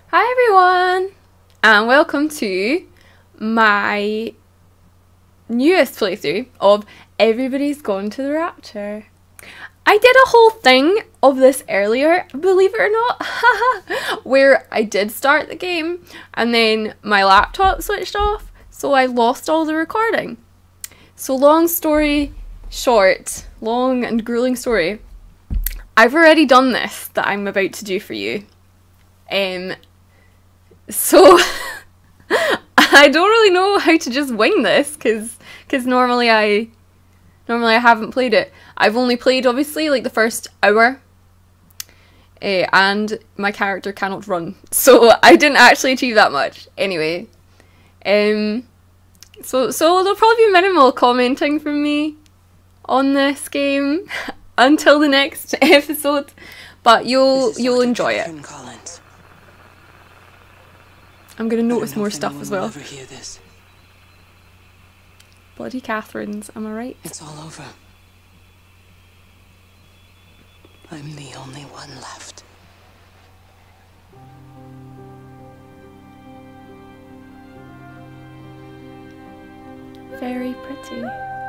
Hi everyone, and welcome to my newest playthrough of Everybody's Gone to the Rapture. I did a whole thing of this earlier, believe it or not, where I did start the game and then my laptop switched off, so I lost all the recording. So long story short, long and grueling story, I've already done this that I'm about to do for you. So I don't really know how to just wing this because normally I haven't played it. I've only played obviously like the first hour, and my character cannot run, so I didn't actually achieve that much. Anyway, so there'll probably be minimal commenting from me on this game until the next episode, but you'll enjoy it. I'm gonna notice more stuff as well. Ever hear this. Bloody Catherines, am I right? It's all over. I'm the only one left. Very pretty.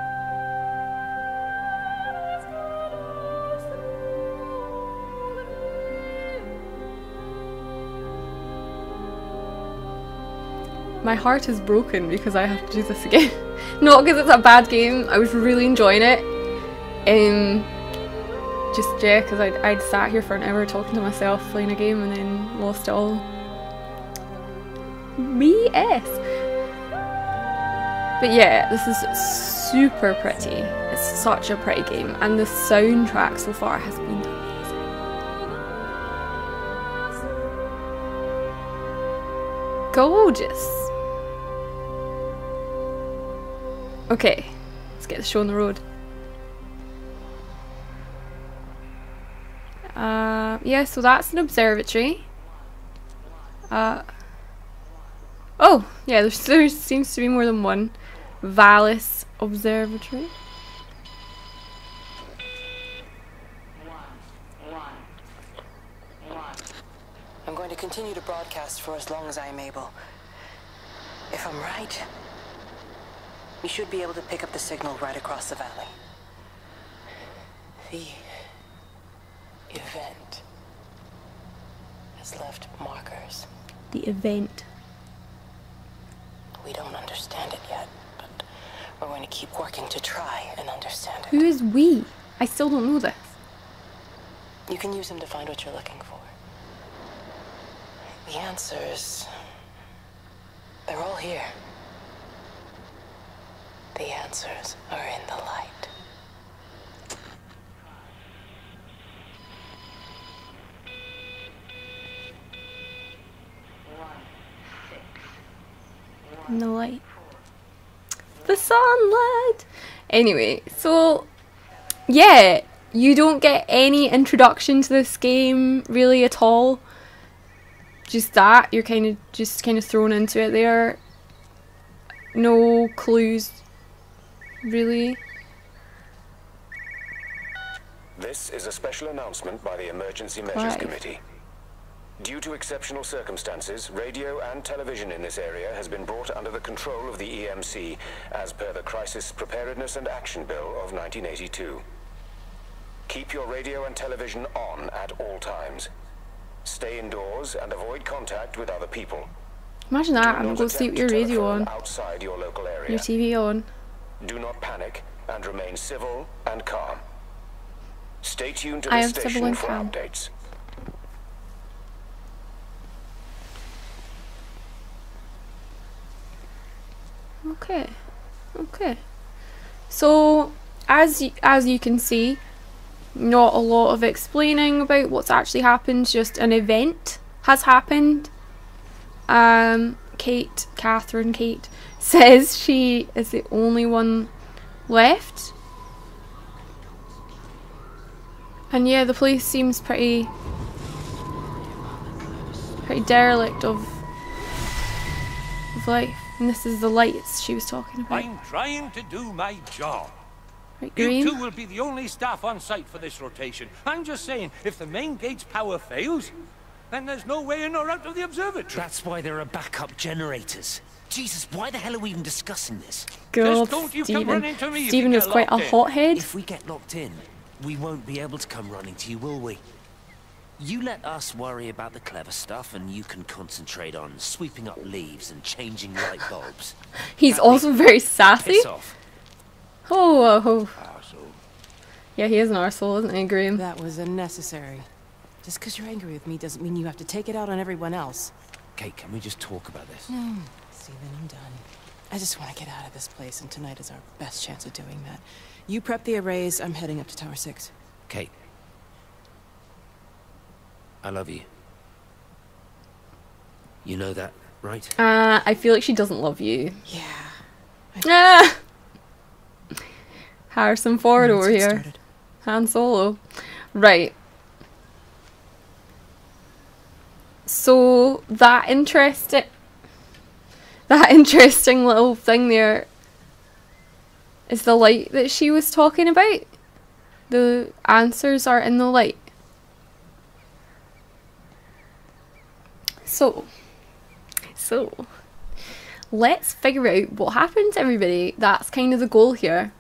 My heart is broken because I have to do this again. Not because it's a bad game, I was really enjoying it. Just, yeah, because I'd sat here for an hour talking to myself playing a game and then lost it all. BS! But yeah, this is super pretty. It's such a pretty game, and the soundtrack so far has been amazing. Gorgeous! Okay, let's get the show on the road. Yeah, so that's an observatory. Oh, yeah, there seems to be more than one. Valis Observatory. I'm going to continue to broadcast for as long as I am able. If I'm right, we should be able to pick up the signal right across the valley. The event has left markers. The event. We don't understand it yet, but we're going to keep working to try and understand it. Who is we? I still don't know this. You can use them to find what you're looking for. The answers, they're all here. The answers are in the light. In the light. The sunlight! Anyway, so yeah, you don't get any introduction to this game really at all. Just that, you're kind of thrown into it there. No clues, really. This is a special announcement by the Emergency Measures Committee. Due to exceptional circumstances, radio and television in this area has been brought under the control of the EMC as per the Crisis Preparedness and Action Bill of 1982. Keep your radio and television on at all times. Stay indoors and avoid contact with other people. Imagine that, I'm going to sleep with your radio on, outside your local area. your TV on. Do not panic and remain civil and calm. Stay tuned to the station for updates. Okay. So, as you can see, not a lot of explaining about what's actually happened, just an event has happened. Catherine says she is the only one left. And yeah, the place seems pretty derelict of life. And this is the lights she was talking about. I'm trying to do my job. Right, Green? You two will be the only staff on site for this rotation. I'm just saying, if the main gate's power fails, then there's no way in or out of the observatory. That's why there are backup generators. Jesus, why the hell are we even discussing this? God, don't you come running to me if Stephen you is get quite a locked in. hothead. If we get locked in, we won't be able to come running to you, will we? You let us worry about the clever stuff, and you can concentrate on sweeping up leaves and changing light bulbs. He's Can't we? also very sassy. Piss off. Oh. Yeah, he is an arsehole, isn't he, Graham? That was unnecessary. Just because you're angry with me doesn't mean you have to take it out on everyone else. Kate, can we just talk about this? No, Stephen, I'm done. I just want to get out of this place, and tonight is our best chance of doing that. You prep the arrays, I'm heading up to Tower 6. Kate. I love you. You know that, right? I feel like she doesn't love you. Yeah. Harrison Ford over here. Started. Han Solo. Right. So that interesting little thing there is the light that she was talking about. The answers are in the light. So let's figure out what happens, everybody. That's kind of the goal here.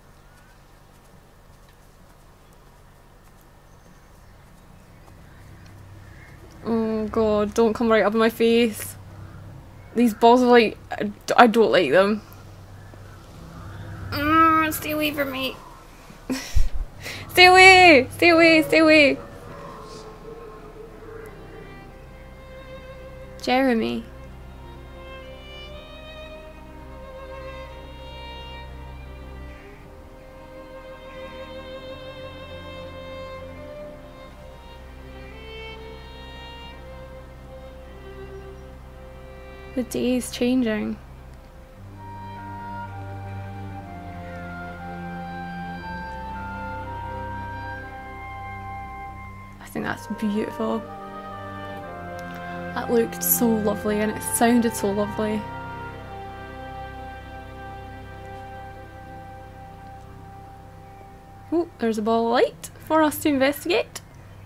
Oh god, don't come right up in my face. These balls are like, I don't like them. Stay away from me. Stay away! Stay away! Stay away! Jeremy. The day is changing. I think that's beautiful. That looked so lovely and it sounded so lovely. Oh, there's a ball of light for us to investigate.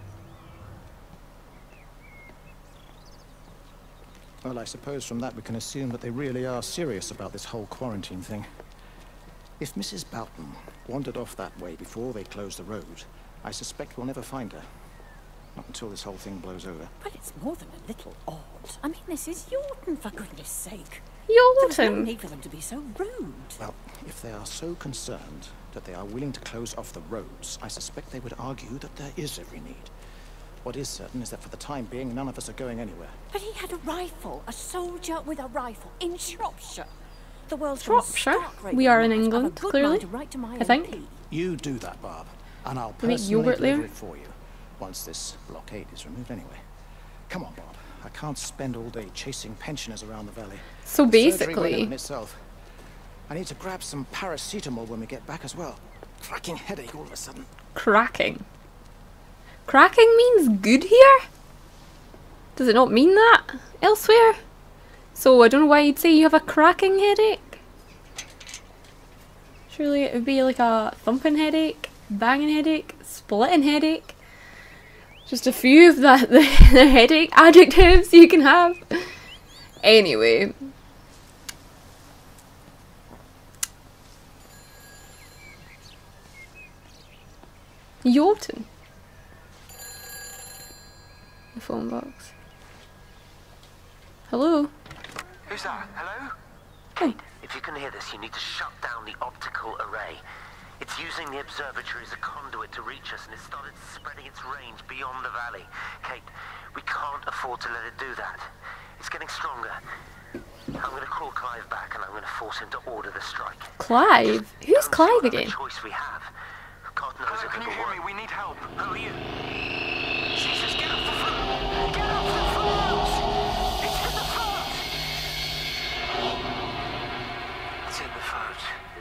Well, I suppose from that we can assume that they really are serious about this whole quarantine thing. If Mrs. Boughton wandered off that way before they closed the road, I suspect we'll never find her. Not until this whole thing blows over. But it's more than a little odd. I mean, this is Yorton, for goodness sake. Yorton! There's no need for them to be so rude. Well, if they are so concerned that they are willing to close off the roads, I suspect they would argue that there is every need. What is certain is that for the time being, none of us are going anywhere. But he had a rifle, a soldier with a rifle, in Shropshire. The world's Shropshire? We are in England, clearly. I think. MP. You do that, Barb, and I'll We make personally yogurt deliver there. it for you. Once this blockade is removed anyway. Come on, Bob. I can't spend all day chasing pensioners around the valley. So The surgery went basically, in itself. I need to grab some paracetamol when we get back as well. Cracking headache all of a sudden. cracking. Cracking means good here? Does it not mean that elsewhere? So I don't know why you'd say you have a cracking headache. Surely it would be like a thumping headache, banging headache, splitting headache. Just a few of the headache adjectives you can have. Anyway. Yorton. The phone box. Hello? Who's that? Hello? Hey. If you can hear this, you need to shut down the optical array. It's using the observatory as a conduit to reach us, and it's started spreading its range beyond the valley. Kate, we can't afford to let it do that. It's getting stronger. I'm going to call Clive back, and I'm going to force him to order the strike. Clive? Who's Don't see Clive what other again? choice we have. God knows Hello, it can you will hear work. me? We need help. Who are you? Jesus, get off the phone! Get off the phone! It's in the phone! It's in the phone.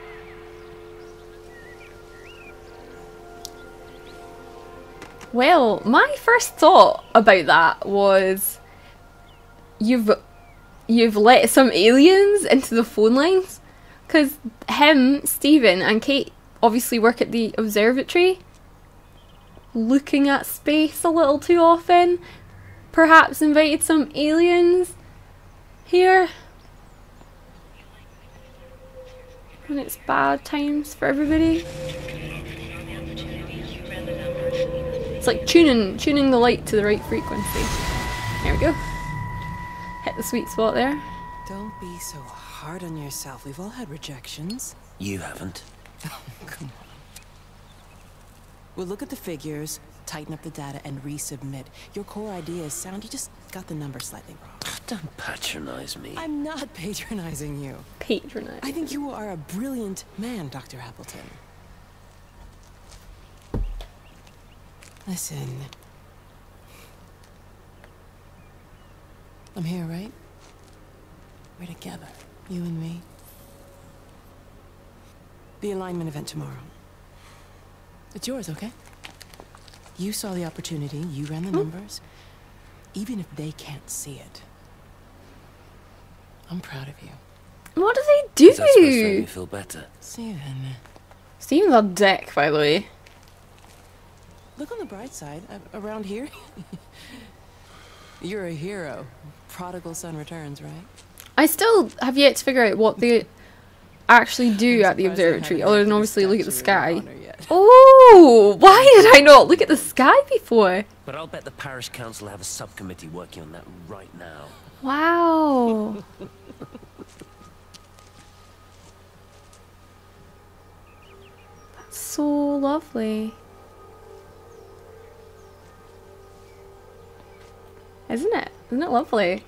Well, my first thought about that was you've let some aliens into the phone lines, because him, Stephen and Kate obviously work at the observatory, looking at space a little too often. perhaps invited some aliens here. And it's bad times for everybody. It's like tuning the light to the right frequency. There we go. Hit the sweet spot there. Don't be so hard on yourself. We've all had rejections. You haven't. Come on. We'll look at the figures, tighten up the data, and resubmit. Your core idea is sound. You just got the number slightly wrong. Don't patronize me. I'm not patronizing you. Patronizing. I think you are a brilliant man, Dr. Appleton. Listen. I'm here, right? We're together, you and me. The alignment event tomorrow. It's yours, okay? You saw the opportunity, you ran the numbers. Even if they can't see it, I'm proud of you. What do they do? Is that supposed to make me feel better? Steven. Steven's a dick, by the way. Look on the bright side. Around here, you're a hero. Prodigal son returns, right? I still have yet to figure out what they actually do at the observatory, other than obviously look at the sky. Oh, why did I not look at the sky before? But I'll bet the parish council have a subcommittee working on that right now. Wow. That's so lovely. Isn't it? Isn't it lovely?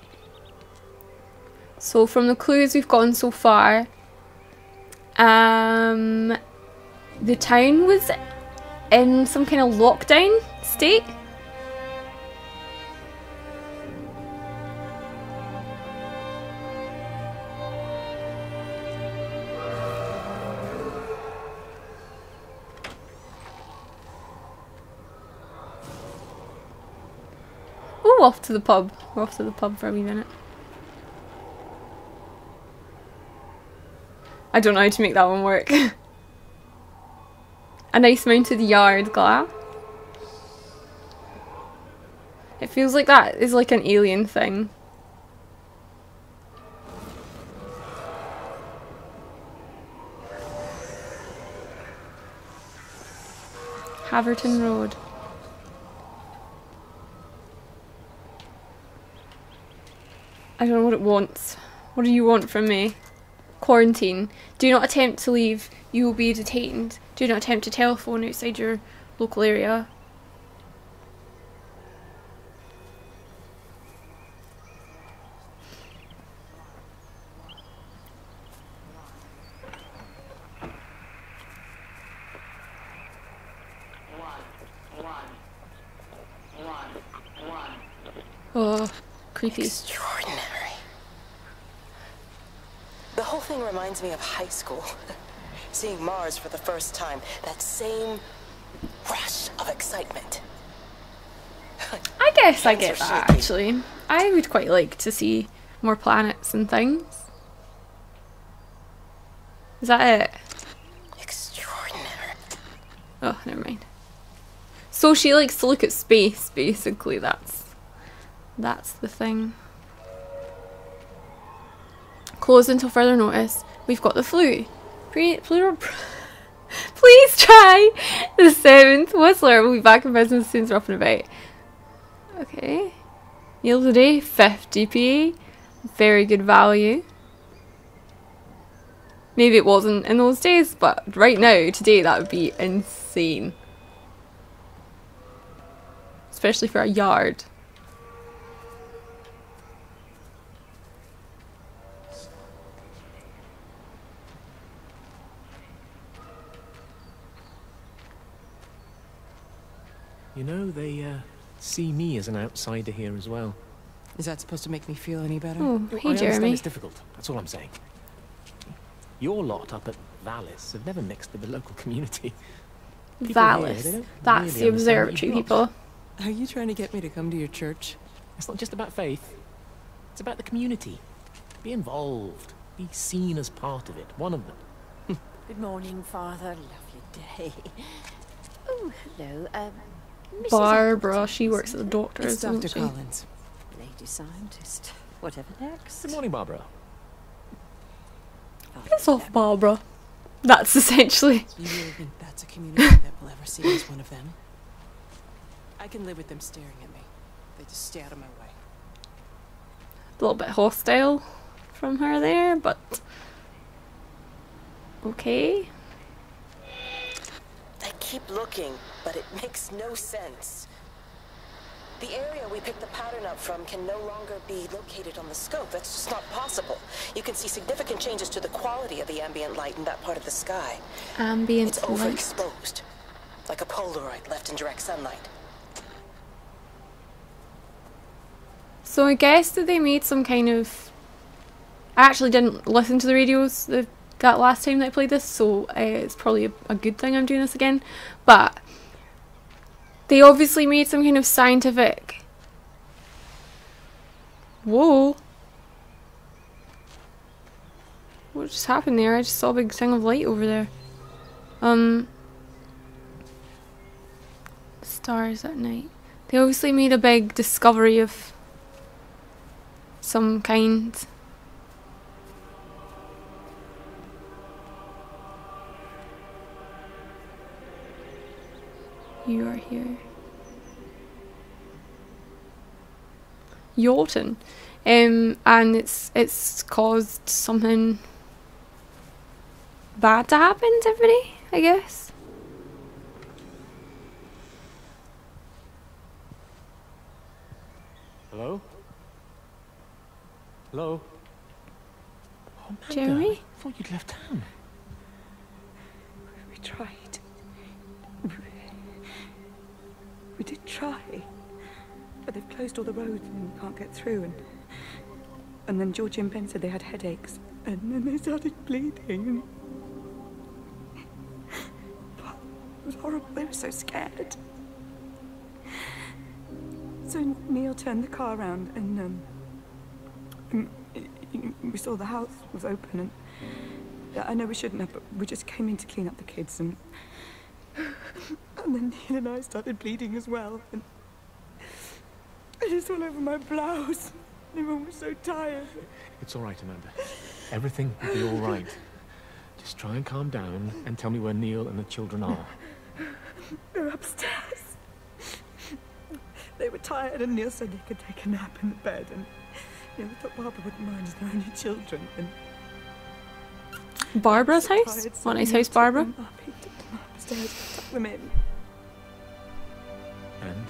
So from the clues we've gotten so far, the town was in some kind of lockdown state. Oh, off to the pub. We're off to the pub for a wee minute. I don't know how to make that one work. A nice mounted yard glass. It feels like that is like an alien thing. Haverton Road. I don't know what it wants. What do you want from me? Quarantine. Do not attempt to leave. You will be detained. Do not attempt to telephone outside your local area. Oh, creepy. Extraordinary. The whole thing reminds me of high school. Seeing Mars for the first time. That same rush of excitement. I guess I get that, actually. I would quite like to see more planets and things. Is that it? Extraordinary. Oh, never mind. So she likes to look at space, basically. That's the thing. Closed until further notice. We've got the flu. Please try the 7th Whistler. We'll be back in business as soon as we're up and about. Okay. Yield today, 50p. Very good value. Maybe it wasn't in those days, but right now, today, that would be insane. Especially for a yard. You know, they see me as an outsider here as well. Is that supposed to make me feel any better? Oh, I hey understand Jeremy. it's difficult. That's all I'm saying. Your lot up at Valis have never mixed with the local community. People here, Valis. they don't That's really the understand observatory what you've got. people. Are you trying to get me to come to your church? It's not just about faith. It's about the community. Be involved. Be seen as part of it. One of them. Good morning, Father. Lovely day. Oh, hello. Mrs. Barbara, Appleton, she works at the doctor's, It's doesn't Dr. she? Collins. lady scientist. Whatever next. Good morning, Barbara. Piss off, Barbara. That's essentially. You really think that's a community that will ever see me as one of them? I can live with them staring at me. They just stay out of my way. A little bit hostile from her there, but okay. I keep looking, but it makes no sense. The area we picked the pattern up from can no longer be located on the scope. That's just not possible. You can see significant changes to the quality of the ambient light in that part of the sky. Ambient It's light. overexposed, like a Polaroid left in direct sunlight. So I guess that they made some kind of... I actually didn't listen to the radios that last time that I played this, so it's probably a good thing I'm doing this again. But they obviously made some kind of scientific... Whoa. What just happened there? I just saw a big thing of light over there. Stars at night. They obviously made a big discovery of some kind. You are here. Yolton. And it's caused something bad to happen to everybody, I guess. Hello? Hello? Oh, Amanda, Jeremy? I thought you'd left town. We tried. We did try. But they've closed all the roads and we can't get through. And then Georgie and Ben said they had headaches. And then they started bleeding. It was horrible. They were so scared. So Neil turned the car around and we saw the house was open, and I know we shouldn't have, but we just came in to clean up the kids, and then Neil and I started bleeding as well, and I just all over my blouse. Everyone was so tired. It's all right, Amanda. Everything will be all right. Just try and calm down and tell me where Neil and the children are. They're upstairs. They were tired, and Neil said they could take a nap in the bed, and we thought Barbara wouldn't mind as they're only children. And Barbara's house? What nice house, Barbara? He took them upstairs, tucked them in. And?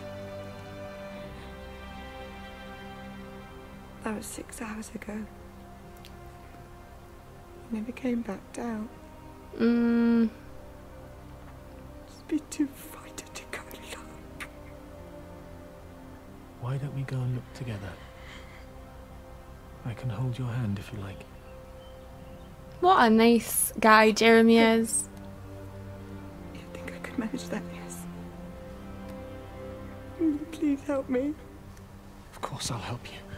That was 6 hours ago. He never came back down. Just be too frightened to go look. Why don't we go and look together? I can hold your hand if you like. What a nice guy Jeremy is. You think I could manage that, yes? Please help me. Of course I'll help you.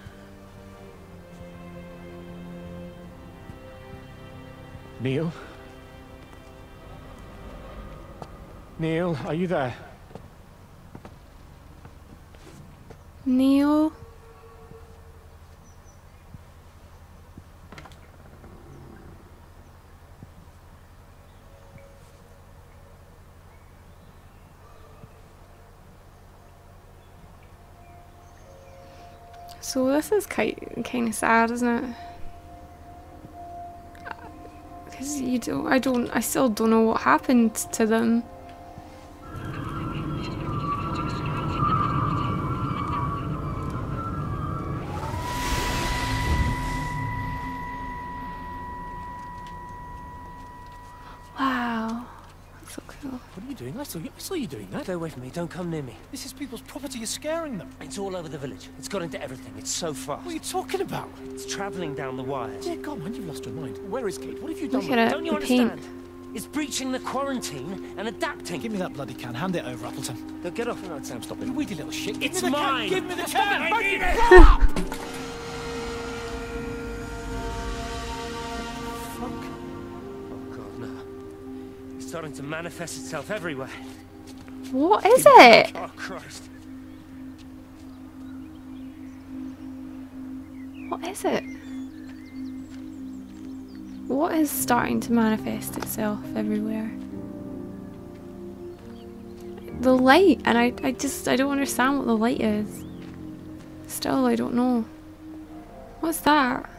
Neil? Neil, are you there? Neil? So this is kind of sad, isn't it? Because I still don't know what happened to them. Wow, that's so cool. What are you doing? I saw you doing that. Stay away from me. Don't come near me. This is people's property. You're scaring them. It's all over the village. It's got into everything. It's so fast. What are you talking about? It's travelling down the wires. Dear God, man, you've lost your mind. Where is Kate? What have you done Look with at her? it. Don't you The paint. understand? It's breaching the quarantine and adapting. Give me that bloody can. Hand it over, Appleton. Now get off. No, Sam, stop it. You weedy little shit. It's Give me the mine. Can. Give me the can. I need it. Fuck. Oh God, no. It's starting to manifest itself everywhere. What is it? Oh Christ. What is it? What is starting to manifest itself everywhere? The light, and I don't understand what the light is. Still, I don't know. What's that?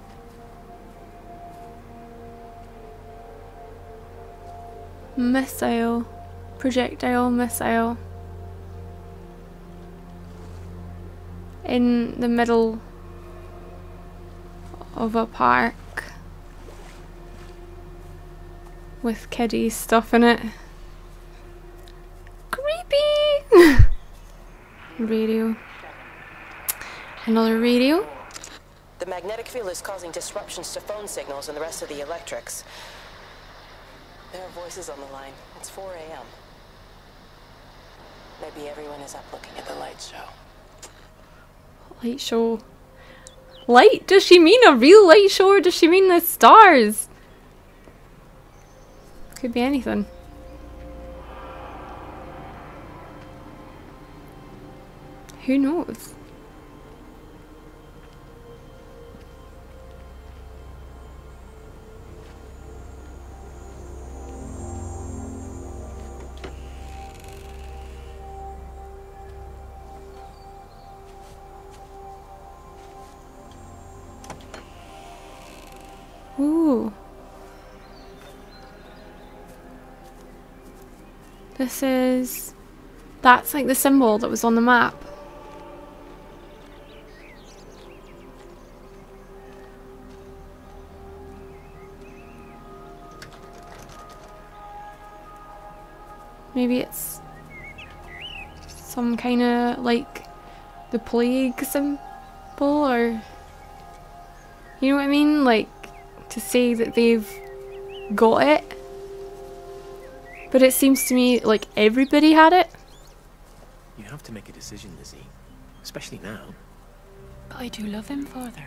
Missile. Projectile missile. In the middle of a park. With kiddies stuff in it. Creepy! Radio. Another radio. The magnetic field is causing disruptions to phone signals and the rest of the electrics. There are voices on the line. It's 4 a.m. Maybe everyone is up looking at the light show. Light show. Light? Does she mean a real light show, or does she mean the stars? Could be anything. Who knows? Ooh. That's like the symbol that was on the map. Maybe it's some kind of like the plague symbol, or you know what I mean? Like to say that they've got it. But it seems to me like everybody had it. You have to make a decision, Lizzie. Especially now. But I do love him, Father.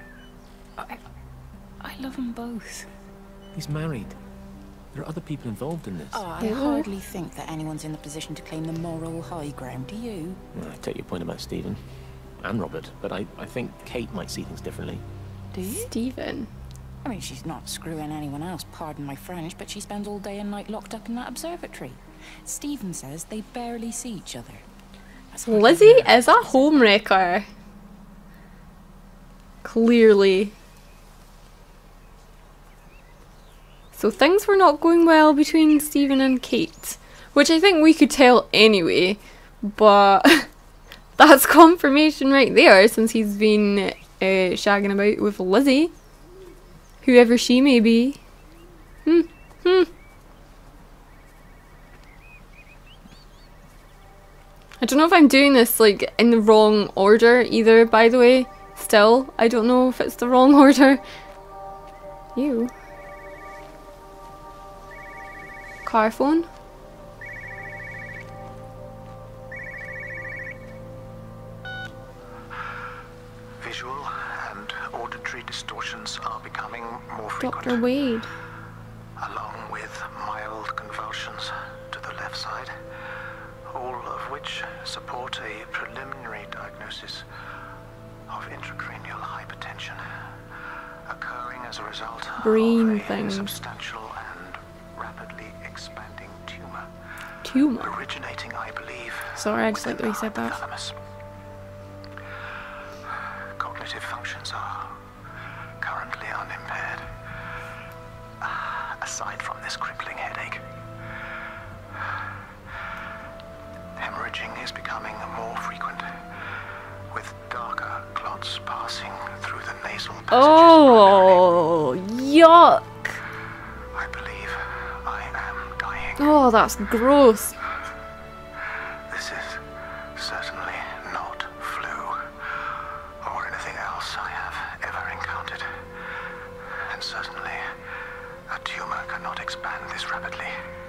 I love them both. He's married. There are other people involved in this. Oh, I hardly think that anyone's in the position to claim the moral high ground, do you? Well, I take your point about Stephen. And Robert. But I think Kate might see things differently. Do you? Stephen? I mean, she's not screwing anyone else, pardon my French, but she spends all day and night locked up in that observatory. Stephen says they barely see each other. Lizzie is a homewrecker. Clearly. So things were not going well between Stephen and Kate, which I think we could tell anyway, but that's confirmation right there, since he's been shagging about with Lizzie. Whoever she may be. I don't know if I'm doing this like in the wrong order either, by the way. Still, I don't know if it's the wrong order. Ew. Car phone? Visual and auditory distortions are becoming more frequent. Dr. Wade. Along with mild convulsions to the left side, all of which support a preliminary diagnosis of intracranial hypertension, occurring as a result brain of things. A substantial and rapidly expanding tumor. Tumor? Originating, I believe. Sorry, I just like the way you said that. Thalamus. Cognitive functions are currently unimpaired. Aside from this crippling headache, hemorrhaging is becoming more frequent, with darker clots passing through the nasal passages. Oh, yuck! I believe I am dying. Oh, that's gross. This is certainly not flu or anything else I have ever encountered, and certainly a tumor cannot expand this rapidly.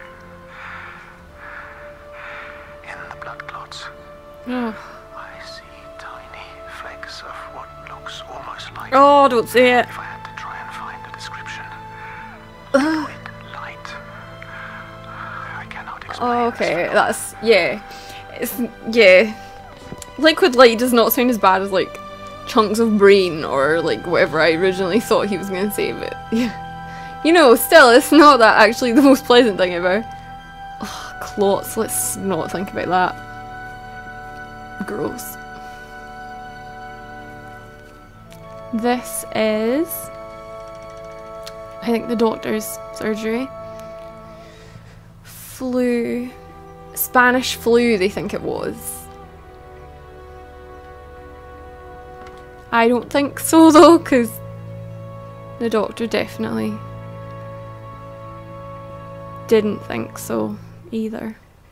In the blood clots, I see tiny flakes of what looks almost like... Oh, don't say it. If I had to try and find a description. Liquid light. I cannot explain. Oh, okay, that's... yeah. It's... yeah. Liquid light does not sound as bad as, like, chunks of brain or like whatever I originally thought he was gonna say, but yeah. You know, still, it's not that actually the most pleasant thing ever. Ugh, clots, let's not think about that. Gross. This is, I think, the doctor's surgery. Flu. Spanish flu, they think it was. I don't think so though, because the doctor definitely didn't think so either.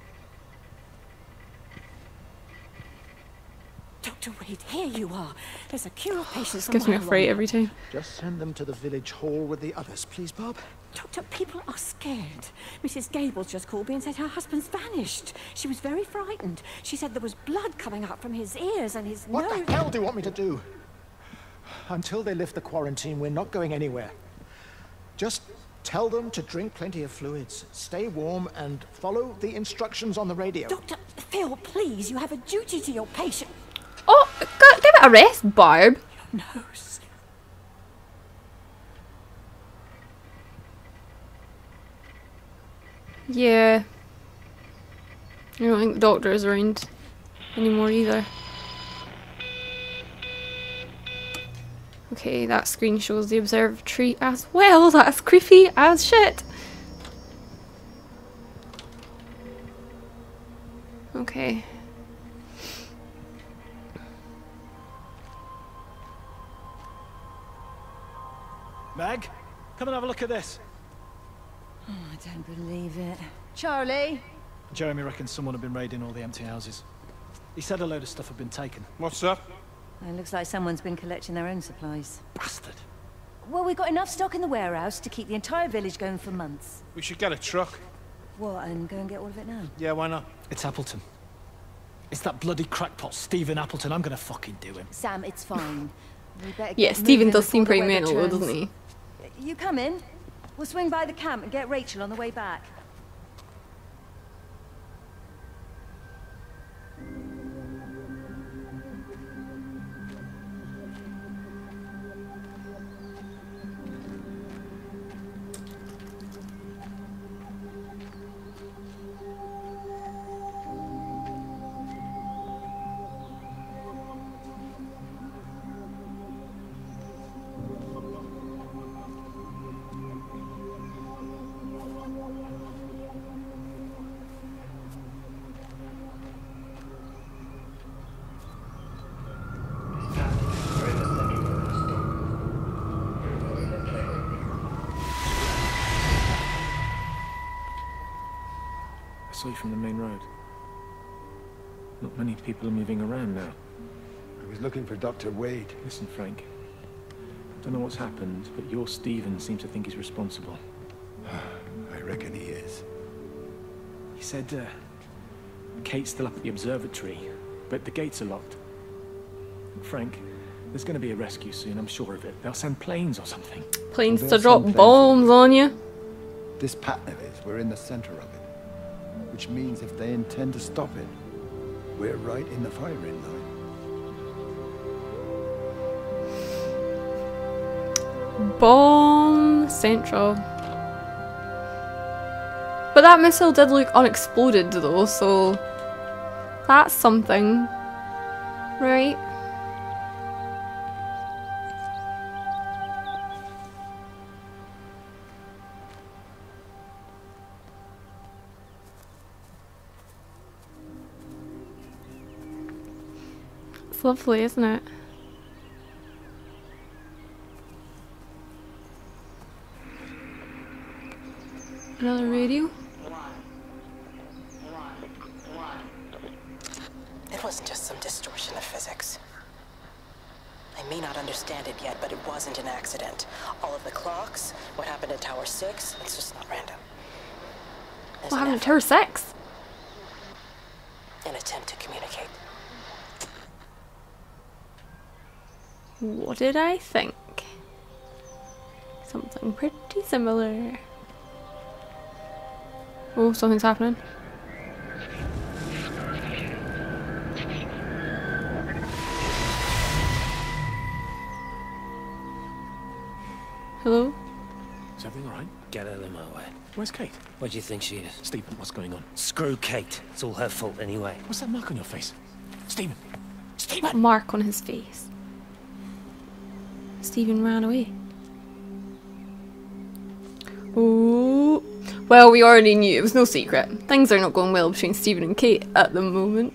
Dr. Wade, here you are. There's a queue of patients. This gives me a fright every time. Just send them to the village hall with the others, please, Bob. Doctor, people are scared. Mrs. Gables just called me and said her husband's vanished. She was very frightened. She said there was blood coming up from his ears and his nose. What the hell do you want me to do? Until they lift the quarantine, we're not going anywhere. Just tell them to drink plenty of fluids, stay warm, and follow the instructions on the radio. Dr. Phil, please, you have a duty to your patient. Oh, give it a rest, Barb. Your nose. Yeah. I don't think the doctor is around anymore either. Okay, that screen shows the observatory as well. That's creepy as shit. Okay. Meg, come and have a look at this. Oh, I don't believe it. Charlie? Jeremy reckons someone had been raiding all the empty houses. He said a load of stuff had been taken. What's up? It looks like someone's been collecting their own supplies. Bastard. Well, we've got enough stock in the warehouse to keep the entire village going for months. We should get a truck. What, and go and get all of it now? Yeah, why not? It's Appleton. It's that bloody crackpot, Stephen Appleton. I'm gonna fucking do him. Sam, it's fine. We better Yeah, get Stephen moving does seem before the pretty weather mental, turns. doesn't he? You come in. We'll swing by the camp and get Rachel on the way back. I saw you from the main road. Not many people are moving around now. I was looking for Dr. Wade. Listen, Frank. I don't know what's happened, but your Stephen seems to think he's responsible. I reckon he is. He said, Kate's still up at the observatory, but the gates are locked. Frank, there's going to be a rescue soon, I'm sure of it. They'll send planes or something. Planes to drop bombs on you. This pattern of his, we're in the center of it. Which means if they intend to stop it, we're right in the firing line. Bomb central. But that missile did look unexploded though, so that's something, right? It's lovely, isn't it? Another radio? It wasn't just some distortion of physics. I may not understand it yet, but it wasn't an accident. All of the clocks, what happened at Tower 6, it's just not random. There's What an happened at Tower 6? An attempt to communicate. What did I think? Something pretty similar. Oh, something's happening. Hello? Is everything alright? Get out of my way. Where's Kate? Where do you think she is? Stephen, what's going on? Screw Kate. It's all her fault anyway. What's that mark on your face? Stephen! Stephen! What mark on his face? Stephen ran away. Ooh. Well, we already knew. It was no secret. Things are not going well between Stephen and Kate at the moment.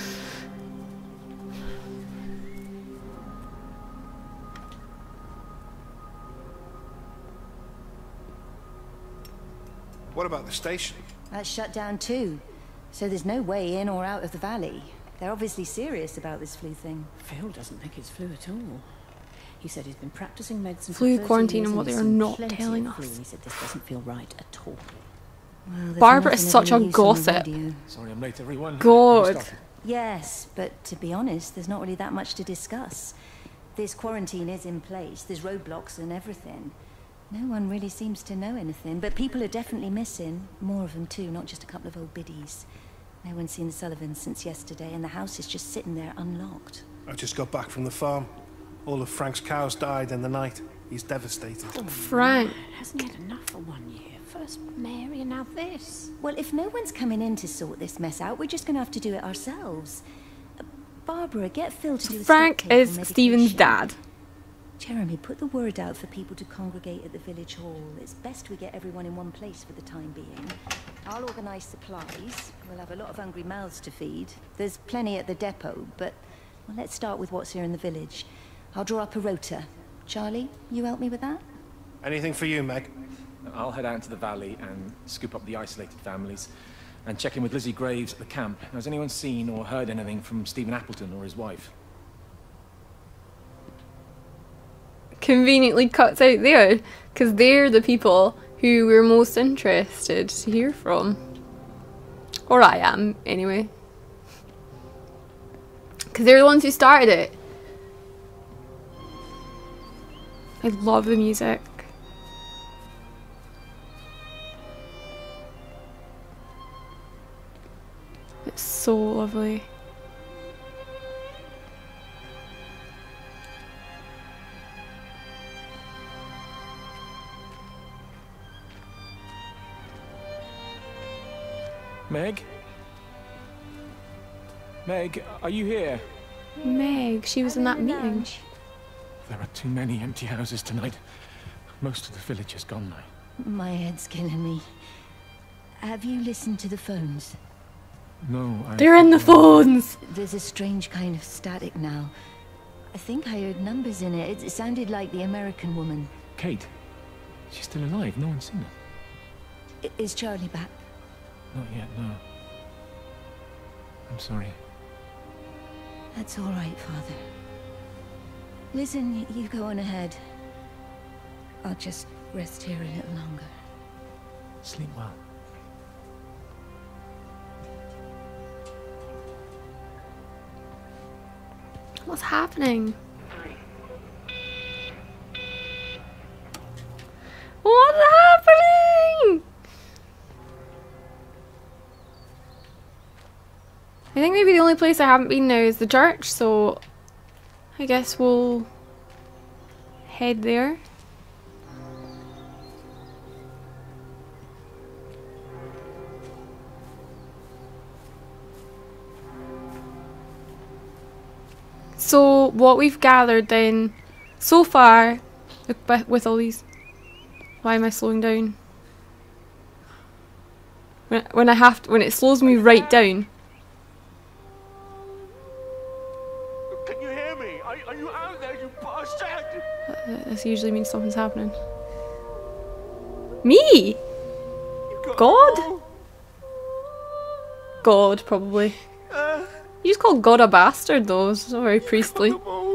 What about the station? That's shut down too. So there's no way in or out of the valley. They're obviously serious about this flu thing. Phil doesn't think it's flu at all. He said he's been practicing medicine Flu, for 30 quarantine, years and what he's they are seen not plenty telling of flu, us. and he said this doesn't feel right at all. Well, there's Barbara is nothing such of a any use on the gossip. radio. Sorry I'm late, everyone. God. Yes, but to be honest, there's not really that much to discuss. This quarantine is in place. There's roadblocks and everything. No one really seems to know anything, but people are definitely missing. More of them too, not just a couple of old biddies. No one's seen the Sullivans since yesterday, and the house is just sitting there unlocked. I just got back from the farm. All of Frank's cows died in the night. He's devastated. Frank. Hasn't had enough for 1 year. First Mary and now this. Well, if no one's coming in to sort this mess out, we're just going to have to do it ourselves. Barbara, get Phil to do a Frank stock take is on Stephen's medication. dad. Jeremy, put the word out for people to congregate at the village hall. It's best we get everyone in one place for the time being. I'll organise supplies. We'll have a lot of hungry mouths to feed. There's plenty at the depot, but well, let's start with what's here in the village. I'll draw up a rota. Charlie, you help me with that? Anything for you, Meg? I'll head out into the valley and scoop up the isolated families and check in with Lizzie Graves at the camp. Has anyone seen or heard anything from Stephen Appleton or his wife? Conveniently cuts out there, because they're the people who we're most interested to hear from. Or I am, anyway. Because they're the ones who started it. I love the music. It's so lovely. Meg? Meg, are you here? Meg, she was in that meeting. There are too many empty houses tonight. Most of the village is gone now. My head's killing me. Have you listened to the phones? No, They're in the phones! There's a strange kind of static now. I think I heard numbers in it. It sounded like the American woman. Kate? She's still alive. No one's seen her. Is Charlie back? Not yet, no. I'm sorry. That's all right, Father. Listen, you go on ahead. I'll just rest here a little longer. Sleep well. What's happening? What's happening? I think maybe the only place I haven't been now is the church, so I guess we'll head there. So what we've gathered then so far with all these, why am I slowing down? When it slows me right down. Can you hear me? Are you out there, you bastard? This usually means something's happening. Me? God? God, probably. You just called God a bastard though, it's not very priestly.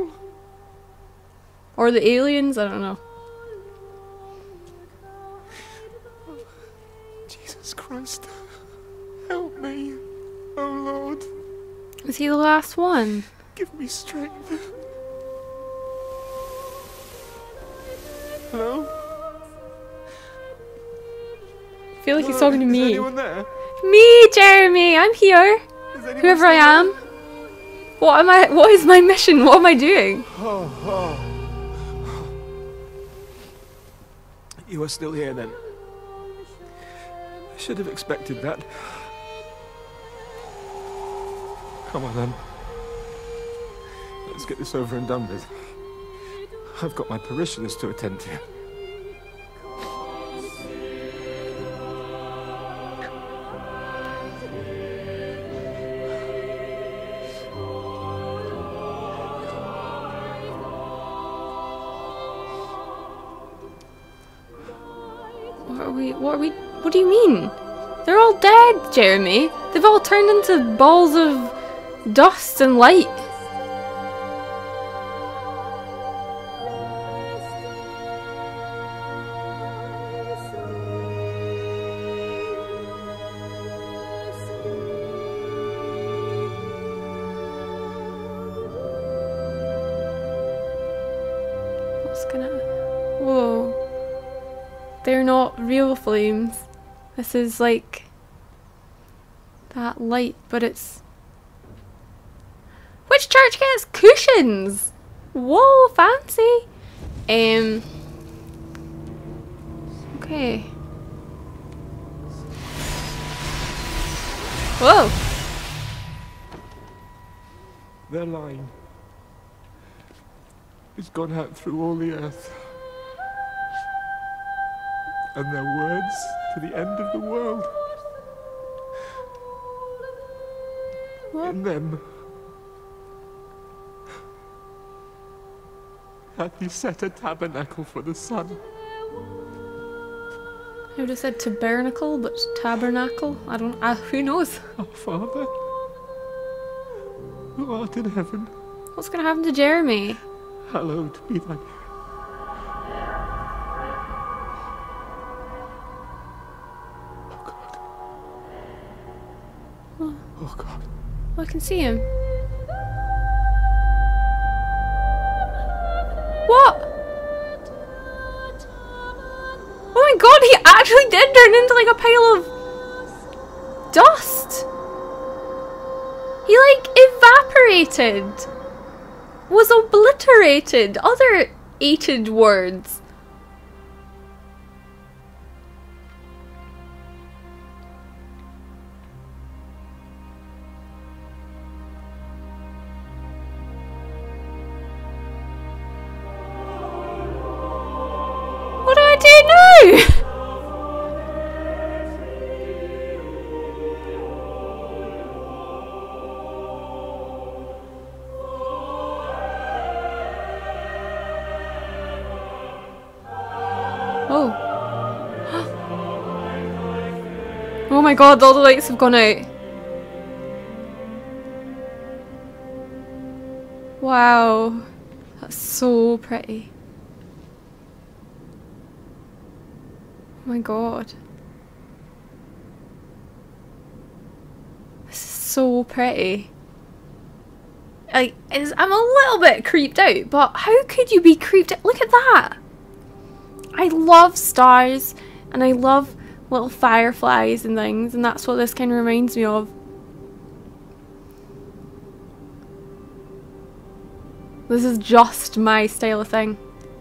Or the aliens, I don't know. Jesus Christ. Help me. Oh Lord. Is he the last one? Give me strength. Hello? I feel like he's talking to me. Is anyone there? Me, Jeremy, I'm here. Whoever I am. What is my mission? What am I doing? You are still here, then. I should have expected that. Come on, then. Let's get this over and done with. I've got my parishioners to attend to. What do you mean? They're all dead, Jeremy. They've all turned into balls of dust and light. What's gonna... Whoa. They're not real flames. This is like that light, but it's... Which church gets cushions? Whoa, fancy. Okay. Whoa. Their line has gone out through all the earth. And their words to the end of the world. What? In them hath he set a tabernacle for the sun. I would have said tabernacle, but tabernacle? I don't... who knows? Our Father, who art in heaven. What's going to happen to Jeremy? Hallowed be thy name. Oh God. Well, I can see him. What? Oh my God, he actually did turn into like a pile of dust. He like evaporated. Was obliterated. Other ated words. What do I do now? Oh. Oh my God, all the lights have gone out. Wow. That's so pretty. Oh my God. This is so pretty. I'm a little bit creeped out, but how could you be creeped out? Look at that. I love stars and I love little fireflies and things, and that's what this kind of reminds me of. This is just my style of thing.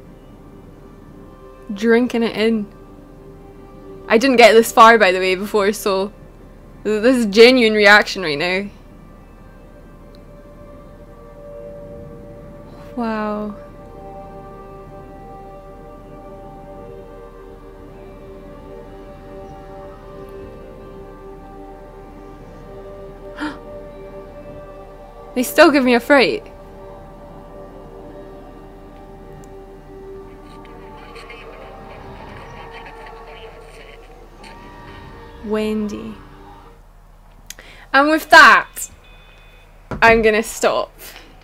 Drinking it in. I didn't get this far, by the way, before, so this is genuine reaction right now. Wow. They still give me a fright. Wendy. And with that, I'm gonna stop.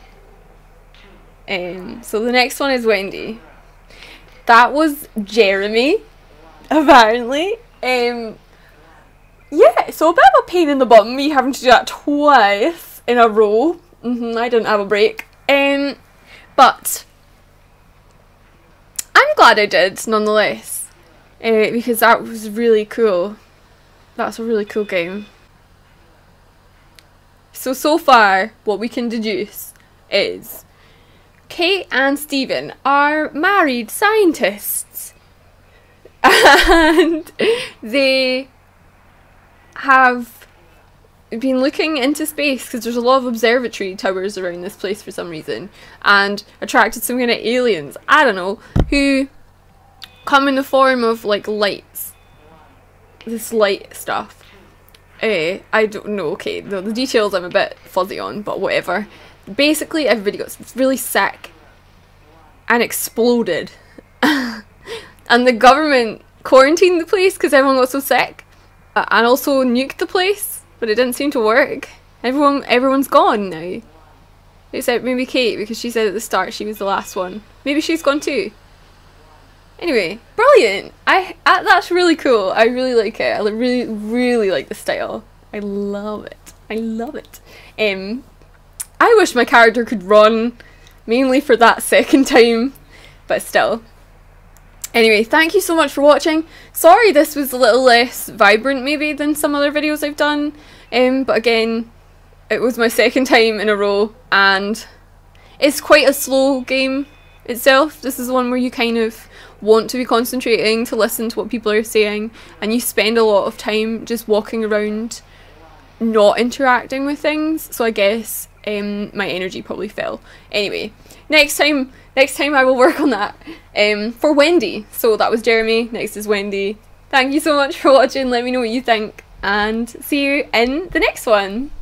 So the next one is Wendy. That was Jeremy, apparently. Yeah, so a bit of a pain in the bum, me having to do that twice in a row. I didn't have a break. But I'm glad I did, nonetheless. Because that was really cool. That's a really cool game. So far, what we can deduce is Kate and Stephen are married scientists. and they have been looking into space because there's a lot of observatory towers around this place for some reason, and attracted some kind of aliens, I don't know, who come in the form of like lights, this light stuff. I don't know, okay, the details I'm a bit fuzzy on, but whatever. Basically everybody got really sick and exploded and the government quarantined the place because everyone got so sick, and also nuked the place, but it didn't seem to work. Everyone's gone now, except maybe Kate, because she said at the start she was the last one. Maybe she's gone too. Anyway, brilliant. That's really cool. I really like it. I really like the style. I love it. I love it. I wish my character could run, mainly for that second time, but still. Anyway, thank you so much for watching. Sorry this was a little less vibrant maybe than some other videos I've done, but again, it was my second time in a row, and it's quite a slow game itself. This is one where you kind of want to be concentrating to listen to what people are saying, and you spend a lot of time just walking around not interacting with things, so I guess my energy probably fell. Anyway, next time I will work on that for Wendy. So that was Jeremy, next is Wendy. Thank you so much for watching, let me know what you think, and see you in the next one.